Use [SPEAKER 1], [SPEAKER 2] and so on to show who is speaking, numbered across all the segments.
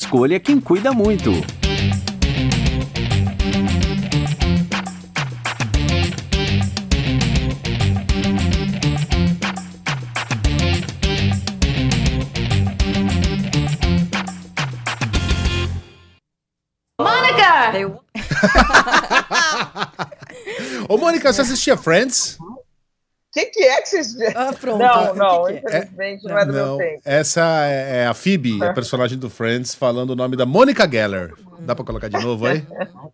[SPEAKER 1] escolha quem cuida muito.
[SPEAKER 2] Mônica!
[SPEAKER 3] Ô, Mônica, você assistia Friends?
[SPEAKER 4] O que é que vocês...
[SPEAKER 2] Pronto.
[SPEAKER 4] Não, infelizmente não é do meu tempo.
[SPEAKER 3] Essa é a Phoebe, a personagem do Friends, falando o nome da Mônica Geller. Dá pra colocar de novo aí?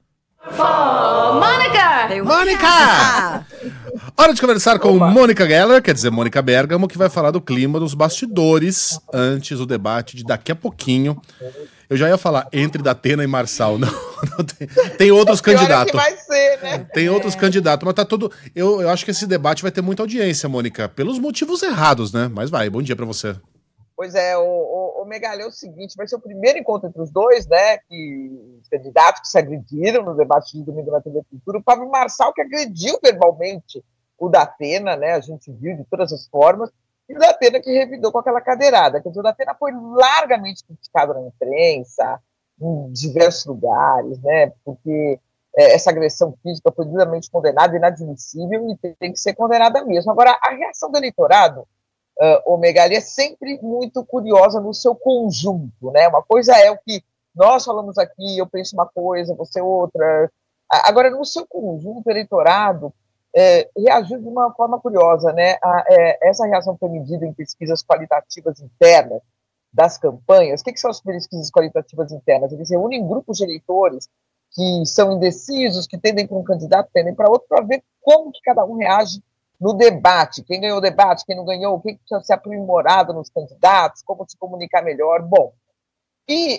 [SPEAKER 2] Mônica!
[SPEAKER 3] Mônica! Hora de conversar com Mônica Geller, quer dizer, Mônica Bergamo, que vai falar do clima dos bastidores antes do debate de daqui a pouquinho. Eu já ia falar entre Datena e Marçal. Não tem outros candidatos.
[SPEAKER 4] Que vai ser, né?
[SPEAKER 3] Tem outros candidatos, mas tá tudo. Eu acho que esse debate vai ter muita audiência, Mônica, pelos motivos errados, né? Mas vai, bom dia pra você.
[SPEAKER 4] Pois é, o Megali é o seguinte, vai ser o primeiro encontro entre os dois, né, os candidatos que se agrediram no debate de domingo na TV Cultura, o Pablo Marçal que agrediu verbalmente o Datena, né, a gente viu de todas as formas, e o Datena que revidou com aquela cadeirada, quer dizer, o Datena foi largamente criticado na imprensa, em diversos lugares, né, porque essa agressão física foi duramente condenada, inadmissível, e tem que ser condenada mesmo. Agora, a reação do eleitorado, o Megali, é sempre muito curiosa no seu conjunto, né? Uma coisa é o que nós falamos aqui, eu penso uma coisa, você outra. Agora, no seu conjunto, o eleitorado reagiu de uma forma curiosa, né? Essa reação foi medida em pesquisas qualitativas internas das campanhas. O que são as pesquisas qualitativas internas? Eles reúnem grupos de eleitores que são indecisos, que tendem para um candidato, tendem para outro, para ver como que cada um reage no debate, quem ganhou o debate, quem não ganhou, o que precisa ser aprimorado nos candidatos, como se comunicar melhor. Bom, e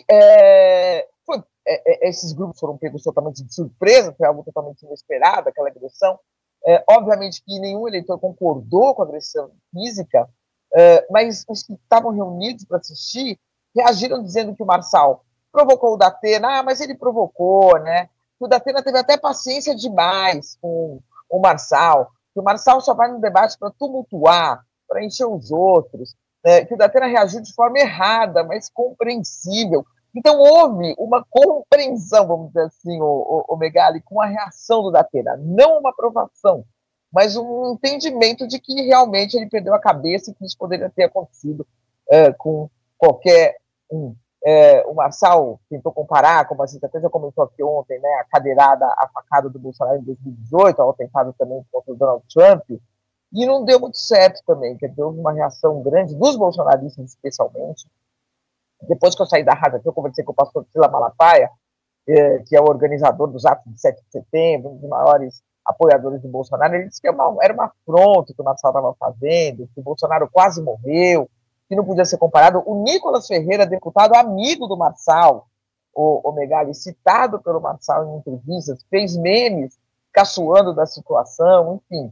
[SPEAKER 4] esses grupos foram pegos totalmente de surpresa, foi algo totalmente inesperado, aquela agressão. Obviamente que nenhum eleitor concordou com a agressão física, mas os que estavam reunidos para assistir reagiram dizendo que o Marçal provocou o Datena, mas ele provocou, né? O Datena teve até paciência demais com o Marçal, que o Marçal só vai no debate para tumultuar, para encher os outros, que o Datena reagiu de forma errada, mas compreensível. Então houve uma compreensão, vamos dizer assim, o Megali, com a reação do Datena, não uma aprovação, mas um entendimento de que realmente ele perdeu a cabeça e que isso poderia ter acontecido com qualquer um. O Marçal tentou comparar, como a gente até já comentou aqui ontem, né, a cadeirada, a facada do Bolsonaro em 2018, ao atentado também contra o Donald Trump, e não deu muito certo também, quer dizer, houve uma reação grande dos bolsonaristas, especialmente. Depois que eu saí da rádio aqui, eu conversei com o pastor Sila Malafaia, que é o organizador dos atos de 7 de setembro, um dos maiores apoiadores do Bolsonaro. Ele disse que era uma afronta que o Marçal estava fazendo, que o Bolsonaro quase morreu, que não podia ser comparado. O Nicolas Ferreira, deputado amigo do Marçal, o Megali, citado pelo Marçal em entrevistas, fez memes caçoando da situação, enfim.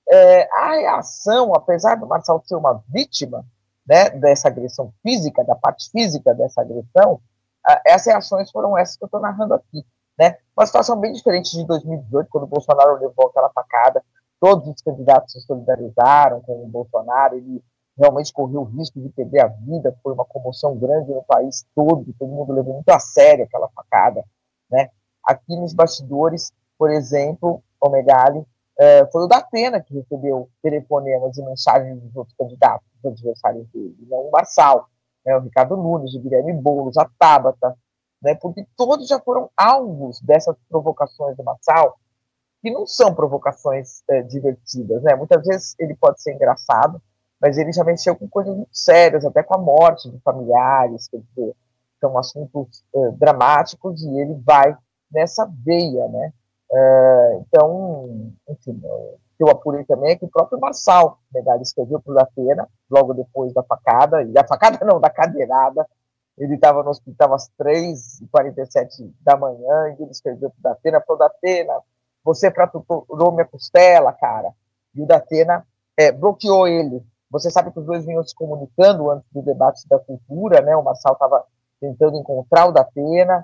[SPEAKER 4] A reação, apesar do Marçal ser uma vítima, né, dessa agressão física, da parte física dessa agressão, essas reações foram essas que eu estou narrando aqui, né? Uma situação bem diferente de 2018, quando o Bolsonaro levou aquela facada, todos os candidatos se solidarizaram com o Bolsonaro, ele realmente correu o risco de perder a vida, foi uma comoção grande no país todo mundo levou muito a sério aquela facada, né? Aqui nos bastidores, por exemplo, o Megali, foi o Datena que recebeu telefonemas e mensagens dos outros candidatos, dos adversários dele, não o Marçal, né, o Ricardo Nunes, o Guilherme Boulos, a Tabata, né, porque todos já foram alvos dessas provocações do Marçal, que não são provocações divertidas, né? Muitas vezes ele pode ser engraçado, mas ele já mexeu com coisas muito sérias, até com a morte de familiares, quer dizer, são assuntos dramáticos, e ele vai nessa veia, né? Então, enfim, o que eu apurei também é que o próprio Marçal Megali escreveu para o Datena, logo depois da facada, da cadeirada. Ele estava no hospital às 3h47 da manhã, e ele escreveu para o Datena, falou: Datena, você fraturou minha costela, cara. E o Datena bloqueou ele. Você sabe que os dois vinham se comunicando antes do debate da cultura, né? O Marçal estava tentando encontrar o Datena,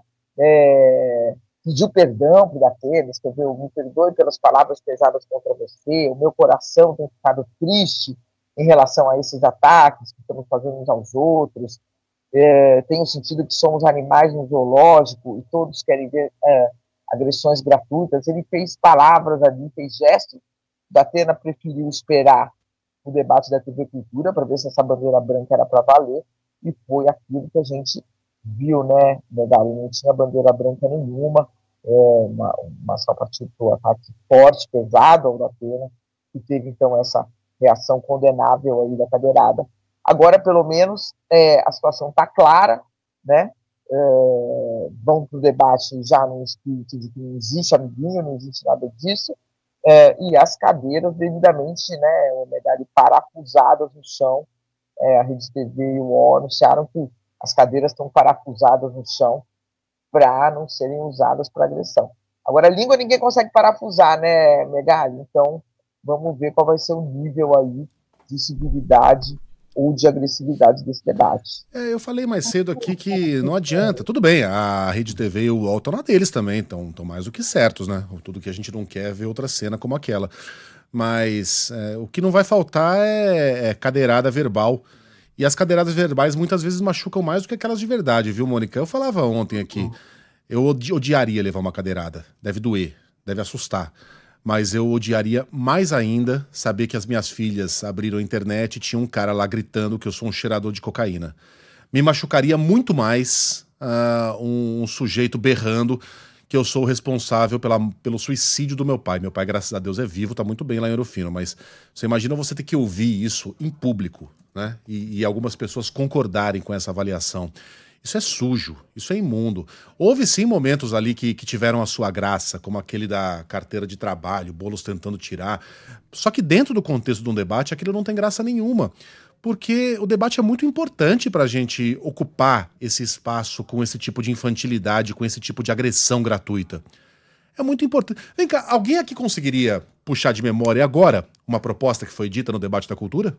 [SPEAKER 4] pediu perdão para o Datena, escreveu: me perdoe pelas palavras pesadas contra você, o meu coração tem ficado triste em relação a esses ataques que estamos fazendo uns aos outros. tem o sentido que somos animais no zoológico e todos querem ver agressões gratuitas. Ele fez palavras ali, fez gestos. Datena preferiu esperar o debate da TV Cultura para ver se essa bandeira branca era para valer, e foi aquilo que a gente viu, né, Megali? Não tinha bandeira branca nenhuma, uma só partiu para o ataque forte, pesado ao Datena, e teve então essa reação condenável aí da cadeirada. Agora, pelo menos, a situação está clara, né? Vão para o debate já no espírito de que não existe amiguinho, não existe nada disso, e as cadeiras devidamente, né, Megali, parafusadas no chão. A Rede TV e o UOL anunciaram que as cadeiras estão parafusadas no chão para não serem usadas para agressão. Agora, a língua ninguém consegue parafusar, né, Megali? Então, vamos ver qual vai ser o nível aí de civilidade ou de agressividade desse debate.
[SPEAKER 3] Eu falei mais cedo aqui que não adianta. Tudo bem, a Rede TV e o UOL estão na deles também, estão mais do que certos, né? Tudo que a gente não quer é ver outra cena como aquela. Mas o que não vai faltar é cadeirada verbal. E as cadeiradas verbais muitas vezes machucam mais do que aquelas de verdade, viu, Mônica? Eu falava ontem aqui, eu odiaria levar uma cadeirada. Deve doer, deve assustar. Mas eu odiaria mais ainda saber que as minhas filhas abriram a internet e tinha um cara lá gritando que eu sou um cheirador de cocaína. Me machucaria muito mais um sujeito berrando que eu sou o responsável pelo suicídio do meu pai. Meu pai, graças a Deus, é vivo, tá muito bem lá em Ouro Fino, mas você imagina você ter que ouvir isso em público, né? E algumas pessoas concordarem com essa avaliação. Isso é sujo, isso é imundo. Houve sim momentos ali que tiveram a sua graça, como aquele da carteira de trabalho, Boulos tentando tirar. Só que dentro do contexto de um debate, aquilo não tem graça nenhuma. Porque o debate é muito importante para a gente ocupar esse espaço com esse tipo de infantilidade, com esse tipo de agressão gratuita. É muito importante. Vem cá, alguém aqui conseguiria puxar de memória agora uma proposta que foi dita no debate da cultura?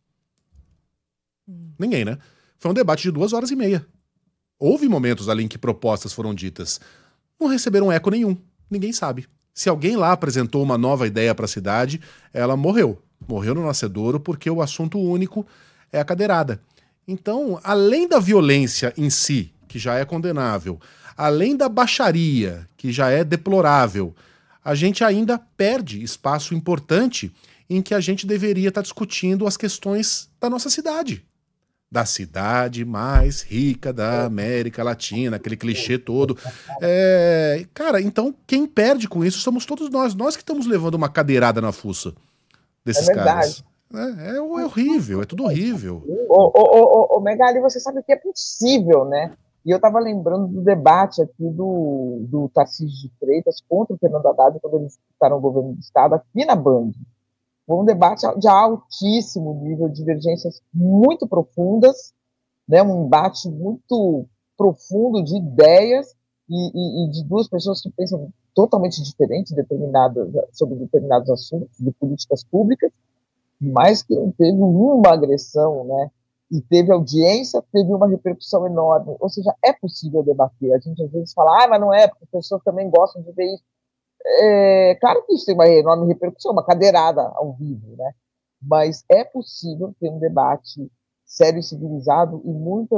[SPEAKER 3] Ninguém, né? Foi um debate de 2h30. Houve momentos ali em que propostas foram ditas. Não receberam eco nenhum. Ninguém sabe. Se alguém lá apresentou uma nova ideia para a cidade, ela morreu. Morreu no nascedouro porque o assunto único é a cadeirada. Então, além da violência em si, que já é condenável, além da baixaria, que já é deplorável, a gente ainda perde espaço importante em que a gente deveria estar discutindo as questões da nossa cidade. Da cidade mais rica da América Latina, aquele clichê todo. Cara, então quem perde com isso somos todos nós que estamos levando uma cadeirada na fuça desses caras. É horrível, é tudo horrível.
[SPEAKER 4] Megali, você sabe que é possível, né? E eu estava lembrando do debate aqui do Tarcísio de Freitas contra o Fernando Haddad, quando eles disputaram o governo do Estado, aqui na Band. Foi um debate de altíssimo nível, divergências muito profundas, né? Um embate muito profundo de ideias e de duas pessoas que pensam totalmente diferentes sobre determinados assuntos de políticas públicas, mas que não teve uma agressão, né? E teve audiência, teve uma repercussão enorme. Ou seja, é possível debater. A gente às vezes fala, mas não é, porque as pessoas também gostam de ver isso. Claro que isso tem uma enorme repercussão, uma cadeirada ao vivo, né? Mas é possível ter um debate sério e civilizado e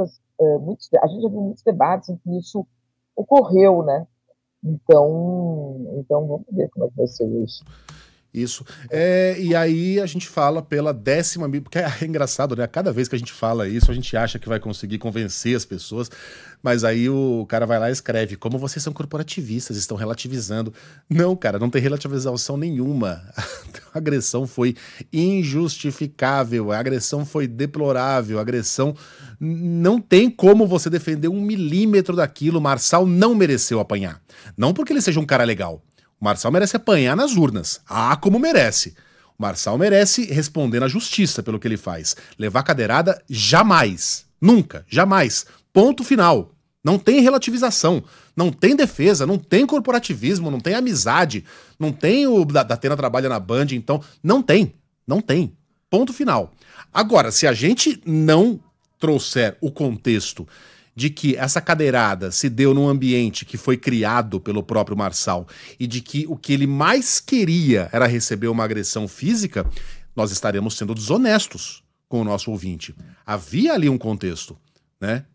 [SPEAKER 4] a gente já viu muitos debates em que isso ocorreu, né? Então vamos ver como é que vai ser isso.
[SPEAKER 3] Isso. E aí a gente fala pela 10ª... Porque é engraçado, né? Cada vez que a gente fala isso, a gente acha que vai conseguir convencer as pessoas, mas aí o cara vai lá e escreve: como vocês são corporativistas, estão relativizando. Não, cara, não tem relativização nenhuma. A agressão foi injustificável, a agressão foi deplorável, a agressão... Não tem como você defender 1 milímetro daquilo. Marçal não mereceu apanhar. Não porque ele seja um cara legal. O Marçal merece apanhar nas urnas. Como merece. O Marçal merece responder na justiça pelo que ele faz. Levar cadeirada, jamais. Nunca, jamais. Ponto final. Não tem relativização. Não tem defesa, não tem corporativismo, não tem amizade, não tem o Datena trabalha na Band, então não tem. Não tem. Ponto final. Agora, se a gente não trouxer o contexto de que essa cadeirada se deu num ambiente que foi criado pelo próprio Marçal e de que o que ele mais queria era receber uma agressão física, nós estaremos sendo desonestos com o nosso ouvinte. Havia ali um contexto, né?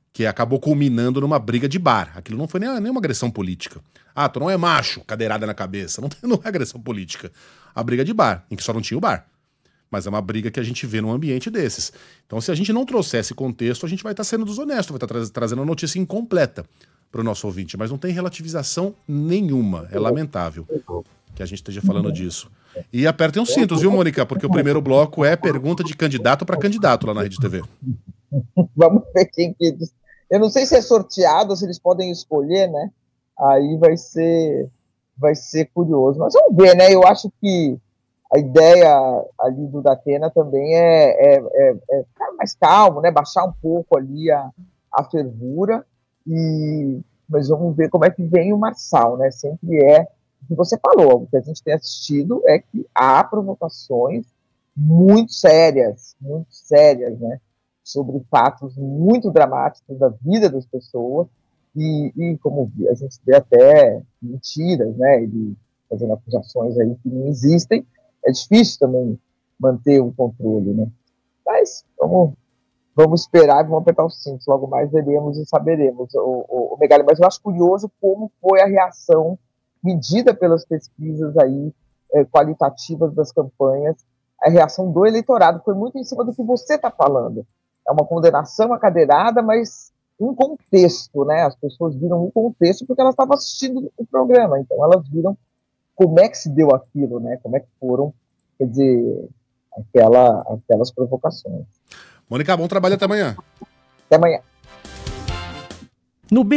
[SPEAKER 3] que acabou culminando numa briga de bar. Aquilo não foi nem uma agressão política. Ah, tu não é macho, cadeirada na cabeça. Não é agressão política. A briga de bar, em que só não tinha o bar. Mas é uma briga que a gente vê num ambiente desses. Então, se a gente não trouxer esse contexto, a gente vai estar sendo desonesto, vai estar trazendo uma notícia incompleta para o nosso ouvinte. Mas não tem relativização nenhuma. É lamentável que a gente esteja falando disso. E apertem os cintos, viu, Mônica? Porque o primeiro bloco é pergunta de candidato para candidato lá na Rede TV.
[SPEAKER 4] Vamos ver quem que... Eu não sei se é sorteado ou se eles podem escolher, né? Aí vai ser curioso. Mas vamos ver, né? Eu acho que a ideia ali do Datena também é ficar mais calmo, né? Baixar um pouco ali a fervura. Mas vamos ver como é que vem o Marçal, né? Sempre é o que você falou. O que a gente tem assistido é que há provocações muito sérias, né? Sobre fatos muito dramáticos da vida das pessoas e como a gente vê até mentiras, né? Ele fazendo acusações aí que não existem. É difícil também manter o controle, né? Mas vamos esperar e vamos apertar os cintos. Logo mais veremos e saberemos, o Megali. Mas eu acho curioso como foi a reação medida pelas pesquisas aí qualitativas das campanhas. A reação do eleitorado foi muito em cima do que você está falando. É uma condenação à cadeirada, mas um contexto, né? As pessoas viram um contexto porque elas estavam assistindo o programa, então elas viram como é que se deu aquilo, né? Como é que foram, quer dizer, aquelas provocações.
[SPEAKER 3] Mônica, bom trabalho até amanhã.
[SPEAKER 4] Até amanhã.
[SPEAKER 1] No